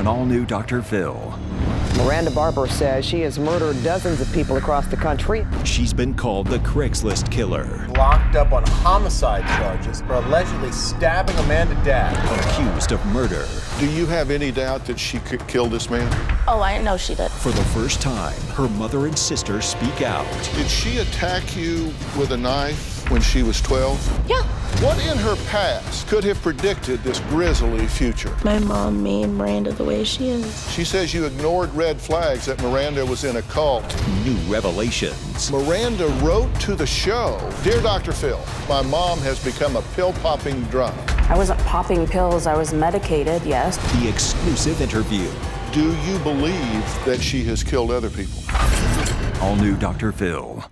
an all-new Dr. Phil. Miranda Barber says she has murdered dozens of people across the country. She's been called the Craigslist killer. Locked up on homicide charges for allegedly stabbing a man to death. Accused of murder. Do you have any doubt that she could kill this man? Oh, I know she did. For the first time, her mother and sister speak out. Did she attack you with a knife when she was 12? Yeah. What in her past could have predicted this grisly future? My mom made Miranda the way she is. She says you ignored red flags, that Miranda was in a cult. New revelations. Miranda wrote to the show, "Dear Dr. Phil, my mom has become a pill-popping drunk." I wasn't popping pills, I was medicated, yes. The exclusive interview. Do you believe that she has killed other people? All new Dr. Phil.